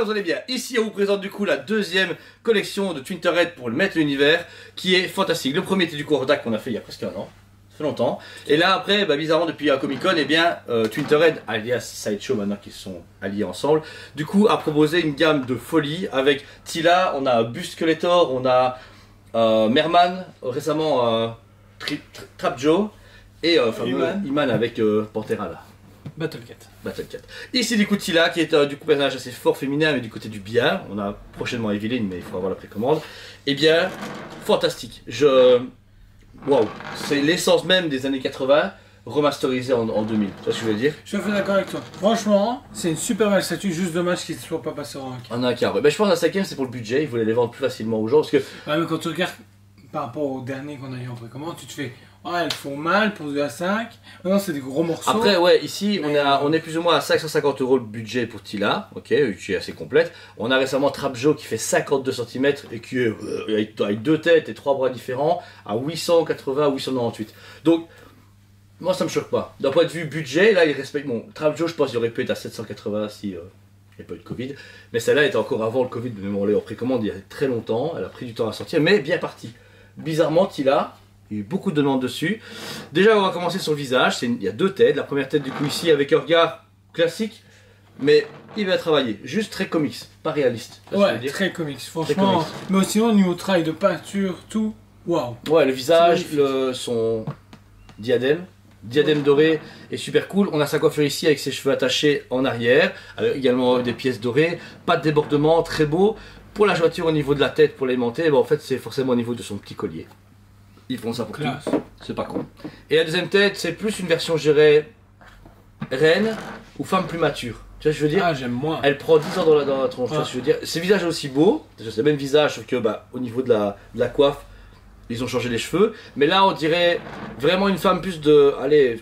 vous allez bien. Ici on vous présente du coup la deuxième collection de Twin Turret pour le Maître de l'Univers qui est fantastique. Le premier était du coup Hordak qu'on a fait il y a presque un an. Ça fait longtemps. Et là après, bizarrement depuis un Comic Con, eh bien Twin Turret alias Sideshow maintenant qu'ils sont alliés ensemble, du coup a proposé une gamme de folie avec Tila, on a Bust Skeletor, on a Merman, récemment Trap Joe et fameux Iman avec Pantera là. Battle Cat. Ici du coup Tila qui est du coup personnage assez fort féminin mais du côté du bien. On a prochainement Evelyn mais il faut avoir la précommande. Eh bien, fantastique. Waouh, c'est l'essence même des années 80 remasterisée en 2000. Tu vois ce que je veux dire? Je suis fait d'accord avec toi. Franchement, c'est une super belle statue, juste dommage qu'il ne soit pas passé en 1K. En 1K, ouais. Je pense que la cinquième c'est pour le budget, ils voulaient les vendre plus facilement aux gens parce que... Ouais, mais quand tu regardes par rapport au dernier qu'on a eu en précommande, tu te fais... Ouais, elles font mal pour du A5. Non, c'est des gros morceaux. Après, ouais, ici, on est plus ou moins à 550 € le budget pour Tila, ok, qui est assez complète. On a récemment Trap Joe qui fait 52 cm et qui est avec deux têtes et trois bras différents à 880 ou 898. Donc, moi ça me choque pas. D'un point de vue budget, là, il respecte mon Trap Joe, je pense qu'il aurait pu être à 780 si il n'y a pas eu de Covid. Mais celle-là était encore avant le Covid, mais on l'a en précommande il y a très longtemps. Elle a pris du temps à sortir, mais bien partie. Bizarrement, Tila. Il y a eu beaucoup de demandes dessus. Déjà, on va commencer sur le visage. Il y a deux têtes. La première tête, du coup, ici, avec un regard classique, mais il va travailler. Juste très comics, pas réaliste. Ouais, très comics, franchement. Très comics. Mais sinon, au niveau travail de peinture, tout, waouh. Ouais, le visage, son diadème doré est super cool. On a sa coiffure ici avec ses cheveux attachés en arrière, avec également des pièces dorées, pas de débordement, très beau. Pour la jointure au niveau de la tête, pour l'aimanter, en fait, c'est forcément au niveau de son petit collier. Ils font ça pour tout. C'est pas con. Et la deuxième tête, c'est plus une version, je dirais, reine ou femme plus mature. Tu vois ce que je veux dire? Ah, j'aime moins. Elle prend 10 ans dans la tronche. Tu vois ce que je veux dire? Ses visages aussi beaux. C'est le même visage, sauf que au niveau de la coiffe, ils ont changé les cheveux. Mais là, on dirait vraiment une femme plus de, allez,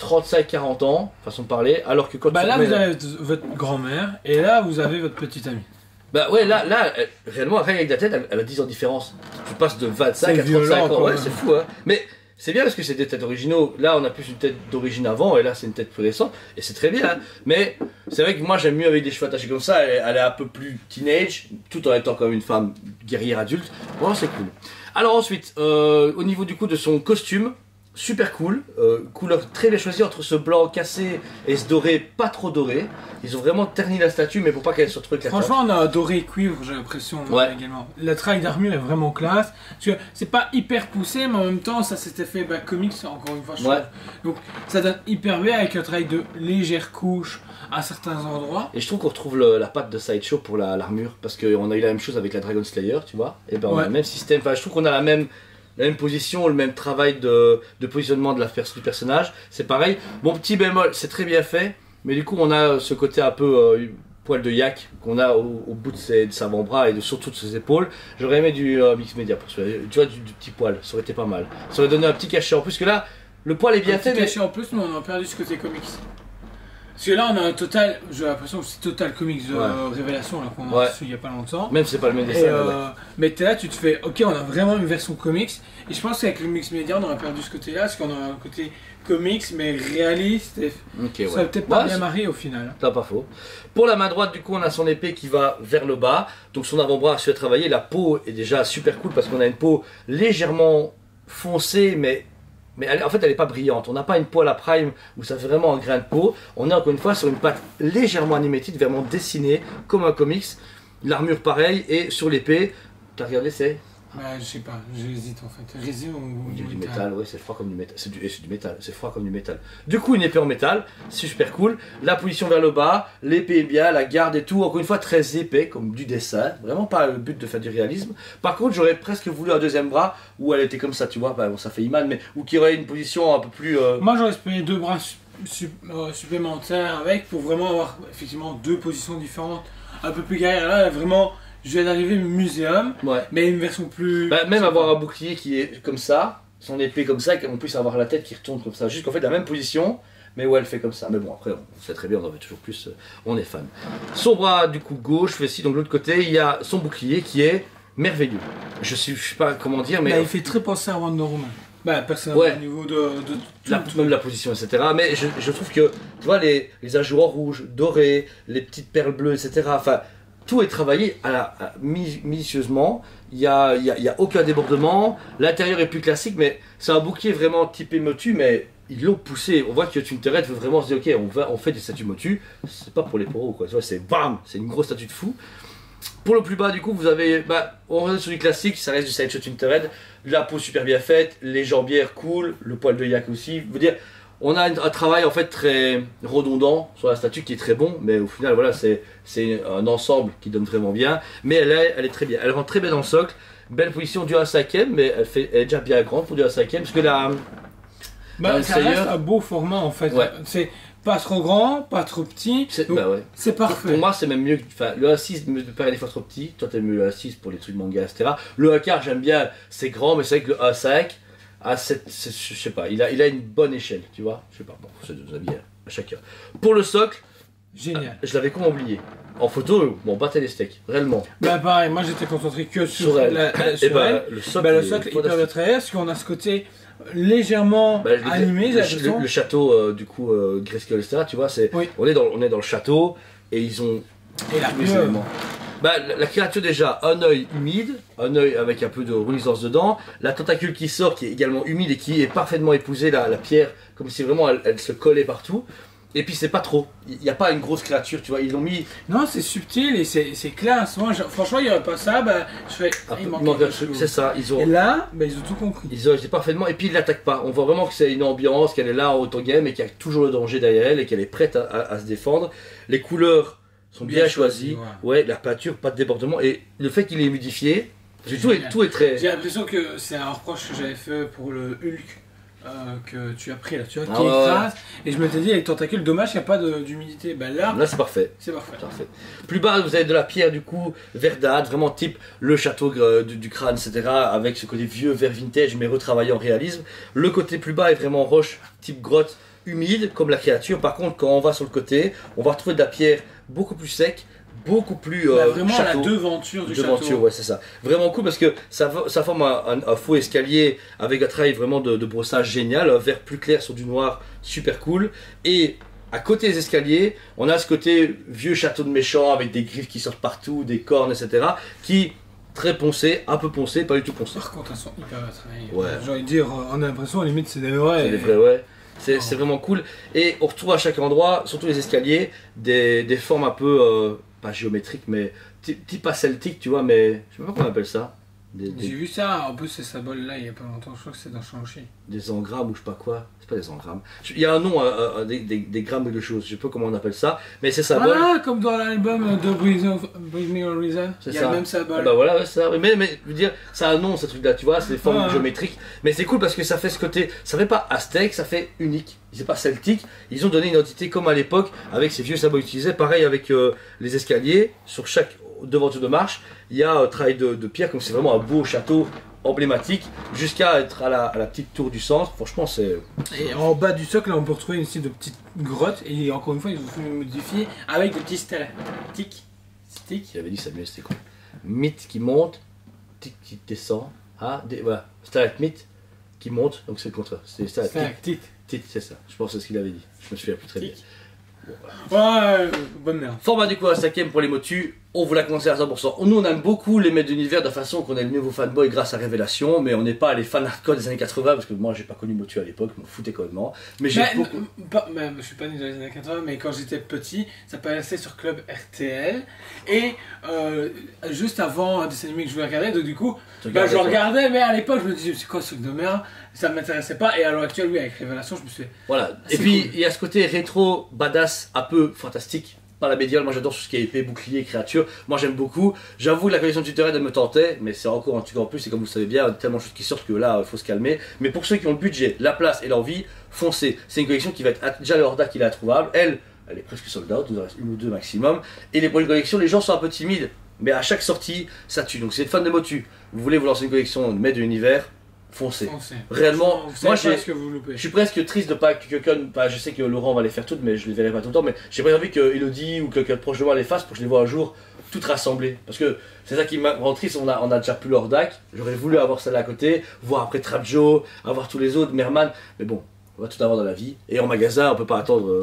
35-40 ans, façon de parler. Alors que quand là, vous avez votre grand-mère et là, vous avez votre petite amie. Ouais, là, réellement, rien avec la tête, elle a 10 ans de différence. Tu passes de 25 à 35 ans, ouais, c'est fou, hein. Mais c'est bien parce que c'est des têtes originaux. Là, on a plus une tête d'origine avant, et là, c'est une tête plus récente, et c'est très bien. Hein. Mais c'est vrai que moi, j'aime mieux avec des cheveux attachés comme ça. Elle est un peu plus teenage, tout en étant comme une femme guerrière adulte. Bon, c'est cool. Alors ensuite, au niveau du coup de son costume, super cool, couleur très bien choisie entre ce blanc cassé et ce doré pas trop doré. Ils ont vraiment terni la statue mais pour pas qu'elle soit trop éclatante. Franchement, on a doré et cuivre, j'ai l'impression également. Le travail d'armure est vraiment classe. C'est pas hyper poussé mais en même temps ça s'était fait comics encore une fois je trouve. Donc ça donne hyper bien avec un travail de légère couche à certains endroits. Et je trouve qu'on retrouve la patte de Sideshow pour l'armure parce qu'on a eu la même chose avec la Dragon Slayer, tu vois. Et on a le même système, enfin je trouve qu'on a la même position, le même travail de positionnement du personnage, c'est pareil. Bon, petit bémol, c'est très bien fait, mais du coup on a ce côté un peu poil de yak qu'on a au bout de ses avant-bras et surtout de ses épaules. J'aurais aimé du mix média pour celui-là, tu vois, du petit poil, ça aurait été pas mal. Ça aurait donné un petit cachet en plus, que là, le poil est bien fait, mais... cachet en plus, mais on a perdu ce côté comics. Parce que là on a un total, j'ai l'impression que c'est total comics de révélation là qu'on a reçu il y a pas longtemps. Même si c'est pas le même dessin. Mais t'es là, tu te fais, ok, on a vraiment une version comics. Et je pense qu'avec le mix média on aurait perdu ce côté là, parce qu'on a un côté comics mais réaliste. Et ça va peut-être pas bien marrer au final. C'est pas faux. Pour la main droite, du coup, on a son épée qui va vers le bas. Donc son avant-bras a su travailler. La peau est déjà super cool parce qu'on a une peau légèrement foncée, mais en fait elle n'est pas brillante, on n'a pas une peau à la prime où ça fait vraiment un grain de peau, on est encore une fois sur une patte légèrement animated, vraiment dessinée comme un comics, l'armure pareil, et sur l'épée, t'as regardé c'est je sais pas, j'hésite en fait, résine ou du métal, ouais c'est froid comme du métal, c'est du métal, c'est froid comme du métal. Du coup une épée en métal, c'est super cool, la position vers le bas, l'épée est bien, la garde et tout, encore une fois très épais comme du dessin, vraiment pas le but de faire du réalisme. Par contre j'aurais presque voulu un deuxième bras où elle était comme ça, tu vois, bon, ça fait Iman, mais où qui aurait une position un peu plus... Moi j'aurais espéré deux bras supplémentaires avec pour vraiment avoir effectivement deux positions différentes, un peu plus guerrière. Là vraiment... Je viens d'arriver au muséum, mais une version plus... même avoir un bouclier qui est comme ça, son épée comme ça, qu'on puisse avoir la tête qui retourne comme ça, juste qu'en fait la même position, mais où elle fait comme ça. Mais bon, après, on sait très bien, on en veut toujours plus, on est fan. Son bras, du coup, gauche, ici, donc de l'autre côté, il y a son bouclier qui est merveilleux. Je sais pas comment dire, mais... il fait très penser à Wonder Woman. Personnellement, au niveau de même la position, etc. Mais je trouve que, tu vois, les ajours en rouge, dorés, les petites perles bleues, etc. Enfin... tout est travaillé minutieusement. Il y a aucun débordement. L'intérieur est plus classique, mais c'est un bouquet vraiment typé motu, mais ils l'ont poussé. On voit que Tintoret veut vraiment se dire, ok, on fait des statues motu. C'est pas pour les poros, quoi. Tu vois, c'est bam, c'est une grosse statue de fou. Pour le plus bas, du coup, vous avez, on reste sur du classique, ça reste du Sideshow Tintoret. La peau super bien faite, les jambières cool, le poil de yak aussi. Je veux dire, on a un travail en fait très redondant sur la statue qui est très bon, mais au final, voilà, c'est un ensemble qui donne vraiment bien. Mais elle est très bien, elle rentre très bien dans le socle. Belle position du 1/5, mais elle est déjà bien grande pour du 1/5, parce que là, ça reste un beau format en fait. Ouais. C'est pas trop grand, pas trop petit. C'est parfait. Pour moi, c'est même mieux. Le A6 me paraît des fois trop petit. Toi, t'aimes mieux le A6 pour les trucs manga, etc. Le A4, j'aime bien, c'est grand, mais c'est vrai que le A5, A7, je sais pas, il a une bonne échelle, tu vois. Je sais pas, bon, c'est deux avis à chacun. Pour le socle, génial. Je l'avais comment oublié. En photo, bon, battait les steaks, réellement. Pareil, moi j'étais concentré que sur elle. Le socle hyper de travers, parce qu'on a ce côté légèrement animé, le château du coup Grayskull, etc. Tu vois, on est dans le château et ils ont les éléments. La créature déjà, un œil humide, un œil avec un peu de reluisance dedans, la tentacule qui sort qui est également humide et qui est parfaitement épousée la pierre, comme si vraiment elle se collait partout. Et puis c'est pas trop, il n'y a pas une grosse créature, tu vois, ils l'ont mis... Non, c'est subtil et c'est classe. Moi, franchement, il n'y aurait pas ça, je fais... il manque un truc, c'est ça. Et là, ils ont tout compris. Ils ont été parfaitement, et puis ils l'attaquent pas. On voit vraiment que c'est une ambiance, qu'elle est là en auto-game et qu'il y a toujours le danger derrière elle et qu'elle est prête à se défendre. Les couleurs sont bien choisies, ouais, la peinture, pas de débordement, et le fait qu'il est humidifié, tout est très... J'ai l'impression que c'est un reproche que j'avais fait pour le Hulk. Que tu as pris là, tu vois, qui écrase, et je m'étais dit avec tentacule, dommage qu'il n'y a pas d'humidité. Là c'est parfait. C'est parfait. Plus bas, vous avez de la pierre du coup verdâtre, vraiment type le château du crâne, etc. Avec ce côté vieux vert vintage mais retravaillé en réalisme. Le côté plus bas est vraiment roche, type grotte, humide comme la créature. Par contre, quand on va sur le côté, on va retrouver de la pierre beaucoup plus sec, beaucoup plus vraiment château, la devanture du château. Ouais, c'est ça. Vraiment cool parce que ça forme un faux escalier avec un travail vraiment de brossage génial, un vert plus clair sur du noir, super cool. Et à côté des escaliers, on a ce côté vieux château de méchant avec des griffes qui sortent partout, des cornes, etc. qui très poncé, un peu poncé, pas du tout poncé. Par contre, elles sont hyper travaillées. Ouais. J'ai envie de dire, on a l'impression, limite, c'est des vrais. C'est des vrais, ouais. C'est vraiment cool. Et on retrouve à chaque endroit, surtout les escaliers, des formes un peu... pas géométrique, mais type pas celtique, tu vois, mais je sais pas comment on appelle ça. J'ai vu ça, en plus ces symboles là il y a pas longtemps, je crois que c'est dans Shang-Chi. Des engrammes ou je sais pas quoi, c'est pas des engrammes. Il y a un nom, des grammes de choses, je sais pas comment on appelle ça, mais c'est ça. Ah, comme dans l'album de Bring Me Horizon, il y a le même symbole. Bah voilà, c'est ça. Mais je veux dire, ça a un nom ce truc là, tu vois, c'est des formes géométriques. Mais c'est cool parce que ça fait ce côté, ça fait pas aztèque, ça fait unique. C'est pas celtique, ils ont donné une identité comme à l'époque avec ces vieux symboles utilisés, pareil avec les escaliers, sur chaque devanture de marche, il y a un travail de pierre, comme c'est vraiment un beau château emblématique, jusqu'à être à la petite tour du centre. Franchement, c'est... Et en bas du socle, là, on peut retrouver une style de petite grotte, et encore une fois, ils ont fait modifier avec des petits stalactiques. Il avait dit ça mieux, c'était quoi? Mythe qui monte, tic qui descend, voilà, stalagmite qui monte, donc c'est le contraire, c'est stalactite. C'est ça, je pense que c'est ce qu'il avait dit, je me souviens plus très bien. Bon, ouais, bonne merde. Format du coup à 5ème pour les motus, on vous l'a conseille à 100%. Nous on aime beaucoup les maîtres d'univers de la façon qu'on est le nouveau fanboy grâce à Révélation, mais on n'est pas les fans hardcore des années 80 parce que moi j'ai pas connu Motu à l'époque, je m'en foutais complètement. Mais j'ai beaucoup. Je suis pas né dans les années 80, mais quand j'étais petit, ça passait sur Club RTL et juste avant un dessin animé que je voulais regarder, donc du coup, je regardais, mais à l'époque je me disais c'est quoi ce truc de merde, ça m'intéressait pas, et à l'heure actuelle, oui, avec Révélation, je me suis. Voilà, et puis il y a ce côté rétro, badass, un peu fantastique. Par la médiale, moi j'adore tout ce qui est épée, bouclier, créature, moi j'aime beaucoup. J'avoue que la collection de Tintoret elle me tentait, mais c'est encore un truc en plus, et comme vous le savez bien, tellement de choses qui sortent que là il faut se calmer. Mais pour ceux qui ont le budget, la place et l'envie, foncez. C'est une collection qui va être déjà le Hordak qui est introuvable, elle est presque sold out, il nous en reste une ou deux maximum. Et les prochaines collections, les gens sont un peu timides, mais à chaque sortie ça tue. Donc si vous êtes fan de Motu, vous voulez vous lancer une collection de maîtres de l'univers, foncez. Réellement, moi je suis presque triste de pas que quelqu'un, je sais que Laurent va les faire toutes, mais je les verrai pas tout le temps, mais j'ai pas envie que Elodie ou quelqu'un de proche de moi les fasse pour que je les vois un jour toutes rassemblées. Parce que c'est ça qui m'a rend triste, on a déjà plus l'Hordak, j'aurais voulu avoir celle-là à côté, voir après Trap Joe, avoir tous les autres, Merman, mais bon, on va tout avoir dans la vie, et en magasin on peut pas attendre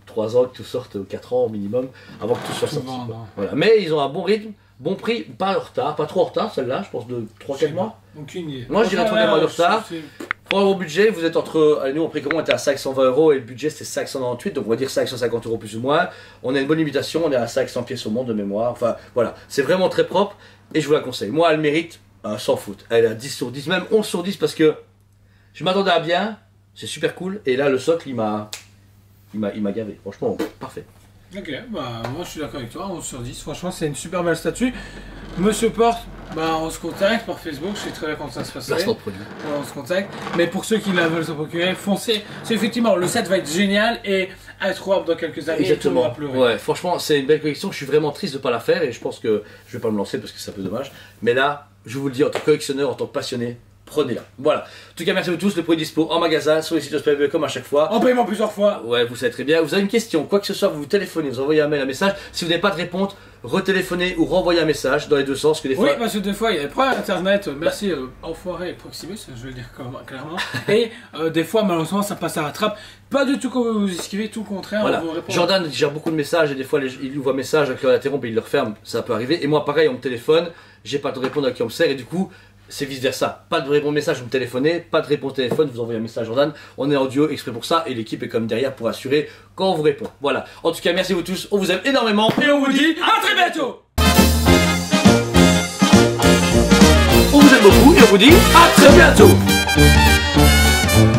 3 ans que tout sorte, 4 ans au minimum, avant que tout soit sorti. Voilà. Mais ils ont un bon rythme, bon prix, pas en retard, pas trop en retard celle-là, je pense de 3-4 mois. Aucune idée. Moi je dirais 3-4 mois de retard. Pour un gros budget, vous êtes entre. Allez, nous on précommande était à 520 € et le budget c'était 598, donc on va dire 550 € plus ou moins. On a une bonne limitation, on est à 500 pièces au monde de mémoire. Enfin voilà, c'est vraiment très propre et je vous la conseille. Moi elle mérite sans faute. Elle a 10 sur 10, même 11 sur 10 parce que je m'attendais à bien, c'est super cool. Et là le socle il m'a gavé. Franchement, parfait. Ok, bah moi je suis d'accord avec toi, 11 sur 10. Franchement, c'est une super belle statue. Monsieur Porte, bah on se contacte par Facebook, je sais très bien comment ça se passe. Placement de produit. On se contacte. Mais pour ceux qui la veulent se procurer, foncez. C'est effectivement, le set va être génial et introuvable dans quelques années. Exactement. Et tout le monde va ouais, franchement, c'est une belle collection. Je suis vraiment triste de ne pas la faire et je pense que je vais pas me lancer parce que c'est un peu dommage. Mais là, je vous le dis, en tant que collectionneur, en tant que passionné, prenez-la. Voilà. En tout cas, merci à vous tous. Le produit dispo en magasin, sur les sites Hospitalier comme à chaque fois. En paiement plusieurs fois. Ouais, vous savez très bien. Vous avez une question, quoi que ce soit, vous téléphonez, vous envoyez un mail, un message. Si vous n'avez pas de réponse, retéléphonez ou renvoyez un message dans les deux sens. Que des fois... Oui, parce que des fois, il y a des problèmes Internet. Merci, enfoiré et Proximus, je vais le dire clairement. Et des fois, malheureusement, ça passe à la trappe. Pas du tout comme vous esquivez, tout le contraire. Voilà. Jordan gère beaucoup de messages et des fois, il ouvre un message, un client l'interrompt et il le referme. Ça peut arriver. Et moi, pareil, on me téléphone, j'ai pas de répondre à qui on me sert et du coup. C'est vice versa. Pas de réponse message, vous me téléphonez, pas de réponse téléphone, vous envoyez un message à Jordan. On est en duo exprès pour ça et l'équipe est comme derrière pour assurer quand on vous répond. Voilà. En tout cas, merci à vous tous. On vous aime énormément et on vous dit à très bientôt. On vous aime beaucoup et on vous dit à très bientôt.